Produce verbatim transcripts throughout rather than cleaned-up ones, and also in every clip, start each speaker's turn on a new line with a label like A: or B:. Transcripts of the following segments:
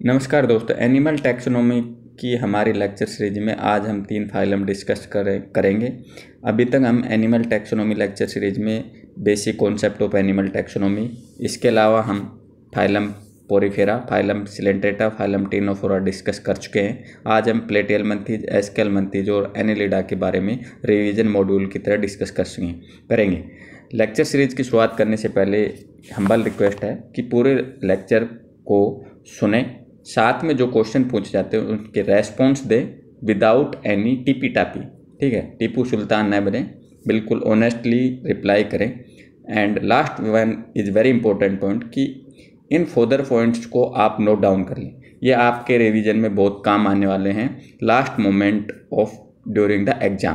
A: नमस्कार दोस्तों, animal taxonomy की हमारी लेक्चर सीरीज में आज हम तीन फाइलम डिस्कस करें करेंगे। अभी तक हम एनिमल टैक्सोनॉमी लेक्चर सीरीज में basic concept of animal taxonomy, इसके अलावा हम phylum porifera, phylum coelenterata, phylum ctenophora discuss कर चुके हैं। आज हम प्लेटिहेल्मिन्थीज, एस्केल्मिन्थीज और एनेलिडा के बारे में रिवीजन मॉड्यूल की तरह डिस्कस कर करेंगे। लेक्चर सीरीज की शुरुआत करने से पहले हम्बल रिक्वेस्ट है कि पूरे लेक्चर को सुने, साथ में जो क्वेश्चन पूछे जाते हैं उनके रेस्पॉन्स दें विदाउट एनी टिपी टापी। ठीक है, टीपू सुल्तान न बने, बिल्कुल ऑनेस्टली रिप्लाई करें। And last one is very important point कि इन फर्दर पॉइंट्स को आप नोट डाउन कर लें, ये आपके रिवीजन में बहुत काम आने वाले हैं last moment of during the exam.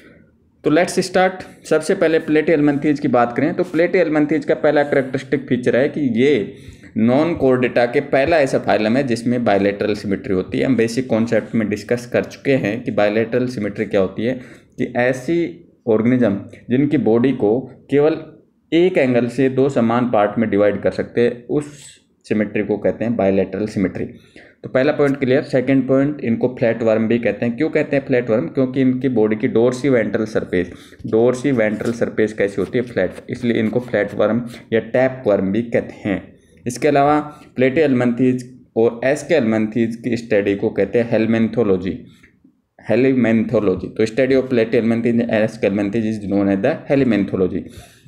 A: तो लेट्स स्टार्ट। सबसे पहले प्लेटिहेल्मिन्थीज की बात करें तो प्लेटिहेल्मिन्थीज का पहला कैरेक्टरिस्टिक फीचर है कि ये नॉन कोर्डेटा के पहला ऐसा फाइलम है जिसमें बायलैटरल सिमेट्री होती है। हम बेसिक कॉन्सेप्ट में डिस्कस कर चुके हैं कि बायलैटरल सिमेट्री क्या होती है, कि ऐसी ऑर्गेनिज्म जिनकी बॉडी को केवल एक एंगल से दो समान पार्ट में डिवाइड कर सकते हैं, उस सिमेट्री को कहते हैं बायलैटरल सिमेट्री। तो पहला पॉइंट क्लियर। सेकंड पॉइंट, इनको फ्लैट वर्म भी कहते हैं। क्यों कहते हैं फ्लैट वर्म? क्योंकि इनकी बॉडी की dorsiventral surface dorsiventral surface कैसी होती है? फ्लैट, इसलिए इनको फ्लैट वर्म या टैप वर्म भी कहते हैं। इसके अलावा प्लेटिहेल्मिन्थीज और एस्केल्मिन्थीज की स्टडी को कहते हैं हेलमिन्थोलॉजी हेलिमेंथोलॉजी तो study of platyhelminthes and aschelminthes is known as the helminthology.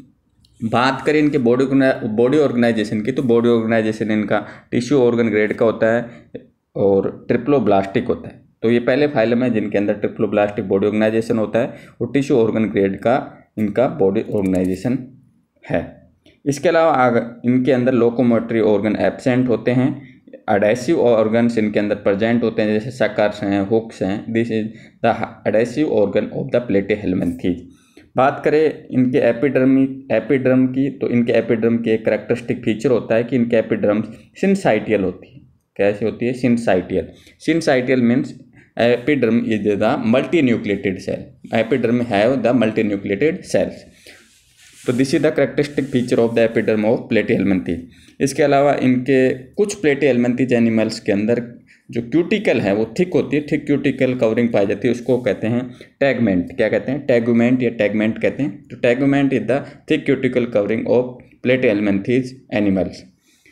A: बात करें इनके बॉडी बॉडी ऑर्गेनाइजेशन की, तो बॉडी ऑर्गेनाइजेशन इनका टिश्यू ऑर्गन ग्रेड का होता है और ट्रिप्लोब्लास्टिक होता है। तो ये पहले फाइलम है जिनके अंदर ट्रिप्लोब्लास्टिक बॉडी ऑर्गेनाइजेशन होता है और टिश्यू ऑर्गन ग्रेड का इनका बॉडी ऑर्गेनाइजेशन है। इसके अलावा आगे इनके अंदर लोकोमोटरी ऑर्गन एब्सेंट होते हैं। एडेसिव ऑर्गन्स इनके अंदर प्रेजेंट होते हैं, जैसे सकर्स हैं, हुक्स हैं। This is the adhesive organ of the platyhelminthes. बात करें इनके एपिडर्मी एपिडर्म की, तो इनके एपिडर्म के एक कैरेक्टरिस्टिक फीचर होता है कि इनके एपिडर्म सिनसाइटियल होती है। कैसे होती है? Syncytial. Syncytial means epiderm is the multi nucleated cell. Epiderm have the multi nucleated cells. तो this is the characteristic feature of the epiderm of platyhelminthes. इसके अलावा इनके कुछ प्लेटिहेल्मिन्थीज एनिमल्स के अंदर जो क्यूटिकल है वो थिक होती है, थिक क्यूटिकल कवरिंग पाई जाती है, उसको कहते हैं टैगमेंट। क्या कहते हैं? टैगुमेंट या टैगमेंट कहते हैं। तो tegument is the thick cuticle covering of platyhelminthes animals.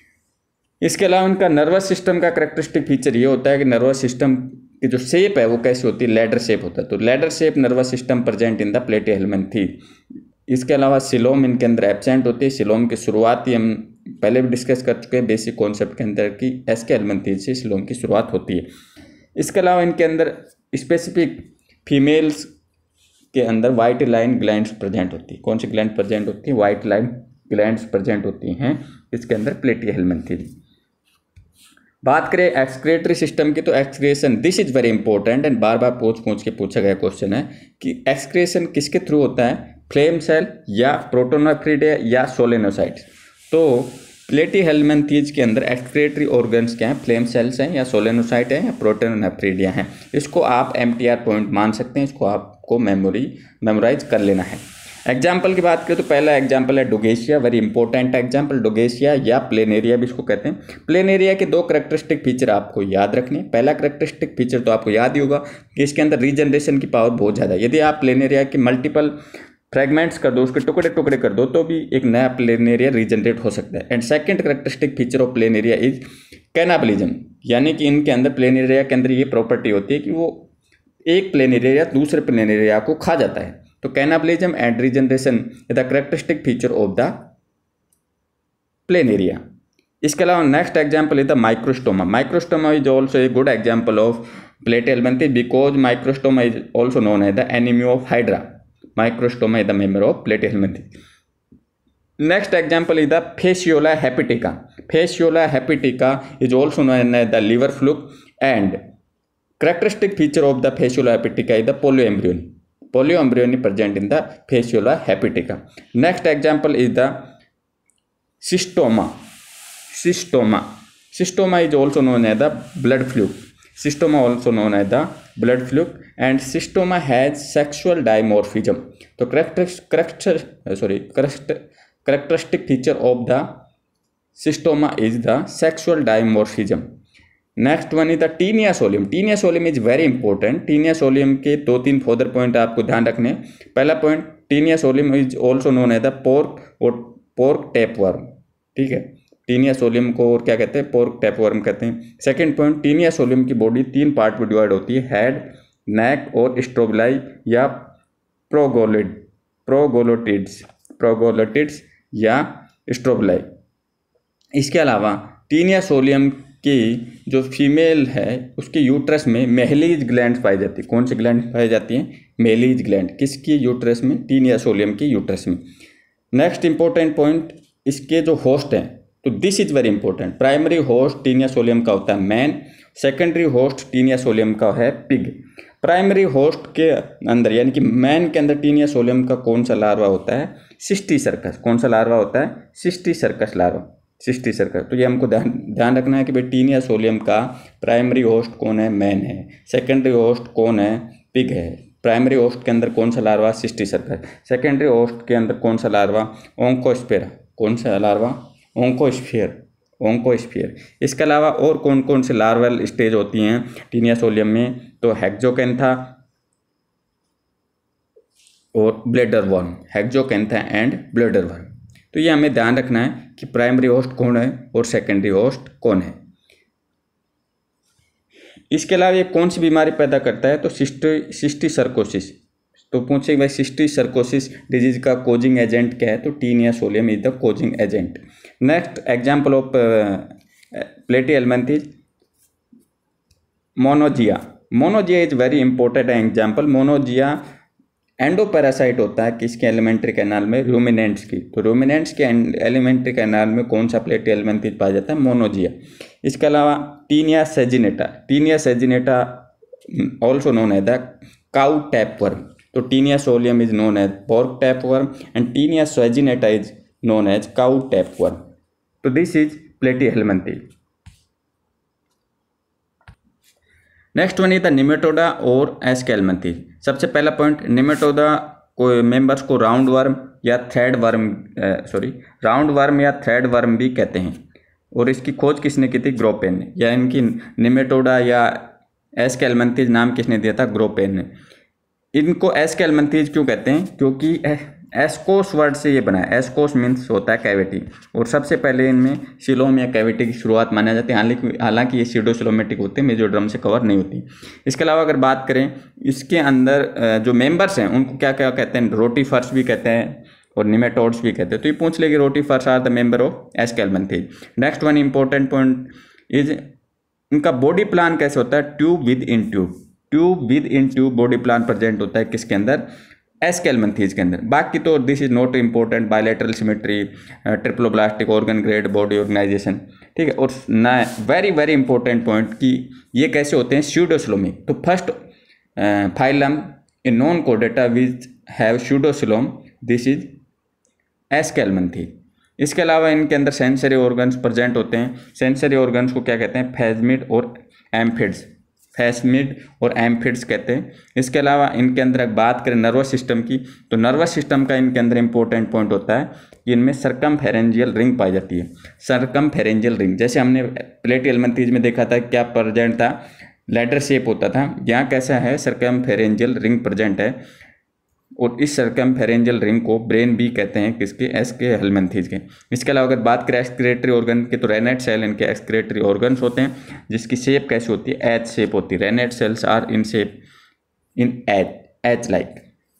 A: इसके अलावा इनका नर्वस सिस्टम का कैरेक्टरिस्टिक फीचर ये होता है कि नर्वस सिस्टम की जो शेप है वो कैसी होती है? लैडर शेप होता है। तो ladder shape nervous system present in the platyhelminthes. इसके अलावा सिलोम इनके अंदर एब्सेंट होती है। सिलोम की शुरुआत ही हम पहले भी डिस्कस कर चुके हैं बेसिक कॉन्सेप्ट के अंदर कि एस्केल्मिन्थीज से सिलोम की शुरुआत होती है। इसके अलावा इनके अंदर स्पेसिफिक फीमेल्स के अंदर वाइट लाइन ग्लैंड्स प्रेजेंट होती है। कौन सी ग्लैंड प्रेजेंट होती है? वाइट लाइन ग्लैंड्स प्रेजेंट होती हैं इसके अंदर प्लेटिहेल्मिन्थीज। बात करें एक्सक्रेटरी सिस्टम की, तो excretion this is very important and बार बार पूछ पूछ के पूछा गया क्वेश्चन है कि एक्सक्रेशन किसके थ्रू होता है? फ्लेम सेल या प्रोटोनेफ्रिडिया या सोलेनोसाइट्स। तो प्लेटिहेल्मिन्थीज के अंदर एक्सक्रेटरी ऑर्गन्स क्या हैं? फ्लेम सेल्स हैं या सोलेनोसाइट हैं या प्रोटोनेफ्रिडिया हैं। इसको आप एम टी आर पॉइंट मान सकते हैं, इसको आपको मेमोरी मेमोराइज कर लेना है। एग्जाम्पल की बात करें तो पहला एग्जाम्पल है Dugesia, very important example. Dugesia या प्लेनेरिया भी इसको कहते हैं। प्लेनेरिया के दो कैरेक्टरिस्टिक फीचर आपको याद रखने। पहला कैरेक्टरिस्टिक फीचर तो आपको याद ही होगा कि इसके अंदर रीजनरेशन की पावर बहुत ज़्यादा है। यदि आप प्लेनेरिया के मल्टीपल फ्रैगमेंट्स कर दो, उसके टुकड़े टुकड़े कर दो, तो भी एक नया प्लेनेरिया रीजनरेट हो सकता है। And second characteristic feature of planaria is cannibalism, यानी कि इनके अंदर प्लेनेरिया के अंदर ये प्रॉपर्टी होती है कि वो एक प्लेनेरिया दूसरे प्लेनेरिया को खा जाता है। तो cannibalism and regeneration is the characteristic feature of the planaria. इसके अलावा next example is the microstoma. Microstoma is also a good example of platyhelminthes because microstoma is also known as the enemy of hydra. Microstoma is the member of platyhelminthes. Next example is the Fasciola hepatica. Fasciola hepatica is also known as the liver fluke, and characteristic feature of the Fasciola hepatica is the polyembryony. Polyembryony present in the Fasciola hepatica. Next example is the cystoma. Cystoma. Cystoma is also known as the blood fluke. Cystoma also known as the blood fluke, and cystoma has sexual dimorphism. तो characteristic sorry characteristic feature of the cystoma is the sexual dimorphism. Next one is the taenia solium. Taenia solium is very important. Taenia solium के दो तीन further point आपको ध्यान रखने। पहला point, taenia solium is also known as the pork और pork tapeworm. ठीक है, टीनिया सोलियम को और क्या कहते हैं, पोर्क टैपवर्म कहते हैं। सेकंड पॉइंट, टीनिया सोलियम की बॉडी तीन पार्ट में डिवाइड होती है, हेड, नेक और स्ट्रोबलाई या प्रोगोलिड प्रोगोलोटिड्स प्रोगोलोटिड्स या स्ट्रोबलाई। इसके अलावा टीनिया सोलियम की जो फीमेल है उसके यूट्रस में मेहलीज ग्लैंड पाई जाती है। कौन सी ग्लैंड पाई जाती है? Mehlis gland. किसकी यूट्रस में? टीनिया सोलियम की यूट्रस में। नेक्स्ट इंपॉर्टेंट पॉइंट, इसके जो होस्ट हैं, तो this is very important. Primary host taenia solium का होता है man, secondary host taenia solium का है पिग। प्राइमरी होस्ट के अंदर यानी कि मैन के अंदर टीनिया सोलियम का कौन सा लार्वा होता है? Cysticercus. कौन सा लार्वा होता है? Cysticercus larva, cysticercus. तो ये हमको ध्यान ध्यान रखना है कि भाई टीनिया सोलियम का प्राइमरी होस्ट कौन है? मैन है। सेकेंडरी होस्ट कौन है? पिग है। प्राइमरी होस्ट के अंदर कौन सा larva? Cysticercus. Secondary host के अंदर कौन सा लार्वा? ओंकोस्फेरा। कौन सा लार्वा? ओंकोस्फेयर ओंकोस्फेयर। इसके अलावा और कौन कौन से लार्वल स्टेज होती हैं टीनिया सोलियम में? तो हेक्सोकैंथा और bladder worm, hexacantha and bladder worm. तो ये हमें ध्यान रखना है कि प्राइमरी होस्ट कौन है और सेकेंडरी होस्ट कौन है। इसके अलावा ये कौन सी बीमारी पैदा करता है? तो सिस्टी सिस्टी सर्कोसिस। तो पूछे भाई सिस्टी सर्कोसिस डिजीज का कोजिंग एजेंट क्या है? तो taenia solium is the causing agent. Next example of platyhelminthes, monogenea. Monogenea is very important example. Monogenea endoparasite होता है किसके? एलिमेंट्री कैनाल में, रूमिनेंट्स की। तो रूमिनेंट्स के एलिमेंट्री कैनाल में कौन सा प्लेटीहेल्मिन्थेस पाया जाता है? मोनोजिया। इसके अलावा taenia saginata, taenia saginata also known as the cow tapeworm. तो taenia solium is known as pork tapeworm and taenia saginata is known as cow tapeworm. तो this is platyhelminthes. Next one is the nematoda और aschelminthes. सबसे पहला पॉइंट, nematoda को members को round worm या thread worm sorry round worm या thread worm भी कहते हैं। और इसकी खोज किसने की थी? ग्रोपेन ने। या इनकी निमेटोडा या एस्केल्मिन्थेस नाम किसने दिया था? ग्रोपेन ने। इनको एस्केल्मिन्थेस क्यों कहते हैं? क्योंकि एस्कोस वर्ड से ये बना है। एस्कोस मीन्स होता है कैविटी, और सबसे पहले इनमें सिलोम या कैविटी की शुरुआत माना जाती है। हालांकि हालांकि ये सीडोसिलोमेटिक होते हैं, मेसोडर्म से कवर नहीं होती। इसके अलावा अगर बात करें इसके अंदर जो मेंबर्स हैं उनको क्या क्या कहते हैं? रोटीफर्स भी कहते हैं और निमेटोड्स भी कहते हैं। तो ये पूछ लेगी rotifers are the member of aschelminthes. Next one important point is इनका बॉडी प्लान कैसे होता है? Tube within tube, tube within tube body plan present होता है किसके अंदर? एस्केल्मिन्थेस के अंदर। बाकी तो this is not important, bilateral symmetry, triploblastic organ grade, body organization. ठीक है, और ना वेरी वेरी इंपॉर्टेंट पॉइंट कि ये कैसे होते हैं? स्यूडोसिलोमिक। तो फर्स्ट फाइलम इन नॉन कोडेटा which have pseudocoelom, this is aschelminthes. इसके अलावा इनके अंदर सेंसरी ऑर्गन्स प्रेजेंट होते हैं। सेंसरी ऑर्गन्स को क्या कहते हैं? फैस्मिड और एम्फिड्स, फैस्मिड और एम्फिड्स कहते हैं। इसके अलावा इनके अंदर अगर बात करें नर्वस सिस्टम की, तो नर्वस सिस्टम का इनके अंदर इंपॉर्टेंट पॉइंट होता है कि इनमें सर्कमफेरेंजियल रिंग पाई जाती है। सर्कमफेरेंजियल रिंग, जैसे हमने प्लेटीहेल्मिन्थेस में देखा था क्या प्रेजेंट था? लेटर शेप होता था। यहाँ कैसा है? सर्कमफेरेंजियल रिंग प्रेजेंट है। और इस सर्कमफेरेंजियल रिंग को ब्रेन भी कहते हैं किसके? एस्केल्मिन्थेस के। इसके अलावा अगर बात करें एक्सक्रेटरी ऑर्गन की, तो रेनेट सेल इनके एक्सक्रेटरी ऑर्गन्स होते हैं, जिसकी शेप कैसी होती है? एच शेप होती है। Renette cells are in shape in H H like.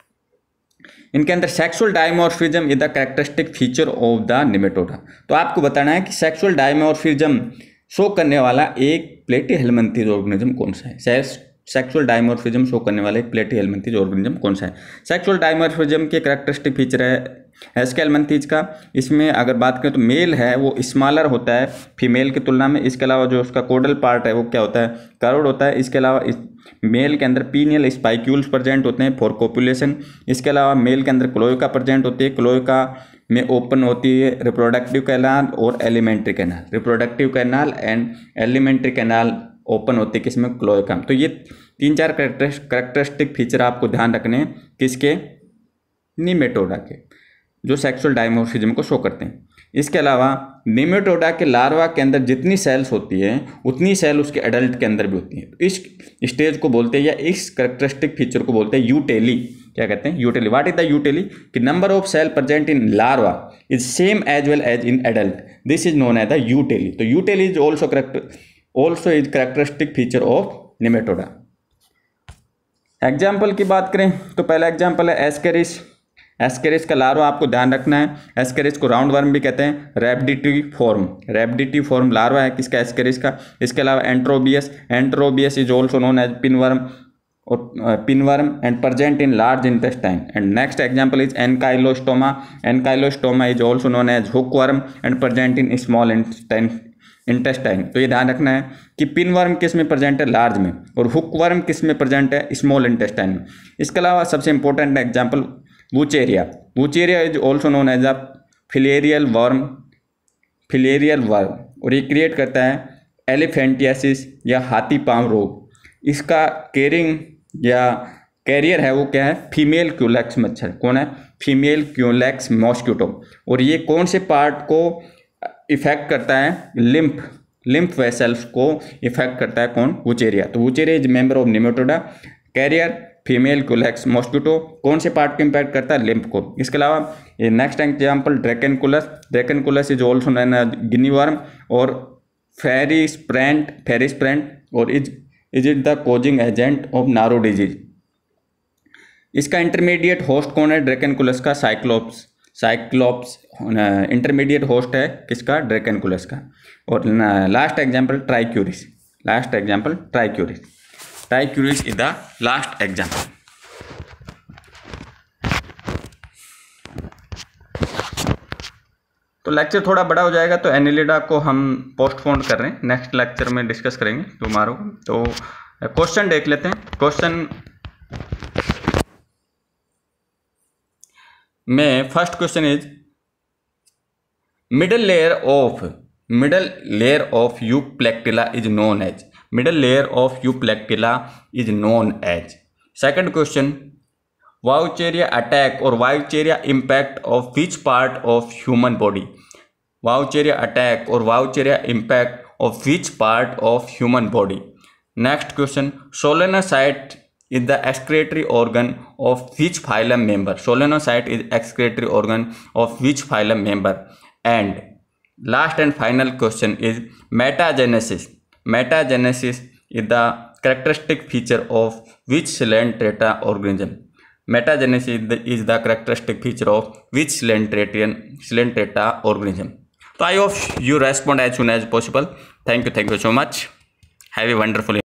A: इनके अंदर sexual dimorphism is the characteristic feature of the nematoda. तो आपको बताना है कि सेक्सुअल डायमॉर्फिज्म शो करने वाला एक प्लेटीहेल्मिन्थेस ऑर्गेनिज्म कौन सा है? सेक्सुअल डायमॉर्फिज्म शो करने वाला एक प्लेटीहेल्मिन्थेस ऑर्गेनिज्म कौन सा है? सेक्सुअल डायमॉर्फिज्म के कैरेक्टरिस्टिक फीचर है एस्केल्मिन्थेस का। इसमें अगर बात करें तो मेल है वो स्मॉलर होता है फीमेल की तुलना में। इसके अलावा जो उसका कोडल पार्ट है वो क्या होता है? कर्व्ड होता है। इसके अलावा इस मेल के अंदर पीनियल स्पाइक्यूल्स प्रेजेंट होते हैं फॉर कोपुलेशन। इसके अलावा मेल के अंदर क्लोएका प्रेजेंट होती है। क्लोएका में ओपन होती है रिप्रोडक्टिव कैनाल और alimentary canal. Reproductive canal and alimentary canal open होती है किसमें? क्लोएका। तो ये तीन चार कैरेक्टरिस्टिक फीचर आपको ध्यान रखने हैं किसके? निमेटोडा के, जो सेक्सुअल डायमॉर्फिज्म को शो करते हैं। इसके अलावा निमेटोडा के लार्वा के अंदर जितनी सेल्स होती हैं उतनी सेल उसके एडल्ट के अंदर भी होती हैं। तो इस स्टेज को बोलते हैं या इस करेक्टरिस्टिक फीचर को बोलते हैं यूटेली। क्या कहते हैं? Eutely. What is the eutely? कि number of cell present in larva is same as well as in adult, this is known as the eutely. तो eutely is also correct also is characteristic feature of nematoda. Example की बात करें तो पहला example है Ascaris. Ascaris का larva आपको ध्यान रखना है। एस्केरिस को राउंड वर्म भी कहते हैं। Rhabditiform, rhabditiform larva है किसका? एस्केरिस का। इसके अलावा enterobius, enterobius is also known as pinworm और pinworm and present in large intestine. And next example is ancylostoma. Ancylostoma is also known as hookworm and present in small intestine intestine. तो ये ध्यान रखना है कि पिनवर्म किस में present है? लार्ज में, और हुकवर्म किस में प्रेजेंट है? स्मॉल इंटेस्टाइन में। इसके अलावा सबसे important example wuchereria. Wuchereria is also known as a filarial worm, filarial worm, और ये क्रिएट करता है एलिफेंटियासिस या हाथी पांव रोग। इसका कैरिंग या कैरियर है वो क्या है? फीमेल क्यूलेक्स मच्छर। कौन है? Female culex mosquito. और ये कौन से पार्ट को इफेक्ट करता है? लिम्फ, लिम्फ वेसल्स को इफेक्ट करता है। कौन? वुचेरिया। तो wuchereria is member of nematoda. Carrier female culex mosquito, कौन से पार्ट को इम्पैक्ट करता है? लिम्फ को। इसके अलावा ये next example Dracunculus. Dracunculus is also known as guinea worm और फेरिस्प्रेंट, फेरिस्प्रेंट और is is it the causing agent of naru disease. इसका इंटरमीडिएट होस्ट कौन है? ड्रैकेनकुलस का साइक्लोप्स। साइक्लोप्स इंटरमीडिएट होस्ट है किसका? ड्रैकेनकुलस का। और last example Trichuris. Last example Trichuris. Trichuris is the last example. तो लेक्चर थोड़ा बड़ा हो जाएगा तो एनिलिडा को हम पोस्टपोन कर रहे हैं, नेक्स्ट लेक्चर में डिस्कस करेंगे टुमारो। तो क्वेश्चन देख लेते हैं। क्वेश्चन में first question is middle layer of middle layer of Euplectella is known as. Middle layer of Euplectella is known as. Second question Wuchereria attack और Wuchereria impact of which part of human body. Wuchereria attack और Wuchereria impact of which part of human body. Next question solenocyte is the excretory organ of which phylum member? Solenocyte is excretory organ of which phylum member? And last and final question is metagenesis. Metagenesis is the characteristic feature of which Coelenterata organism? Metagenesis is the, is the characteristic feature of which Coelenterata organism? So I hope you respond as soon as possible. Thank you. Thank you so much. Have a wonderful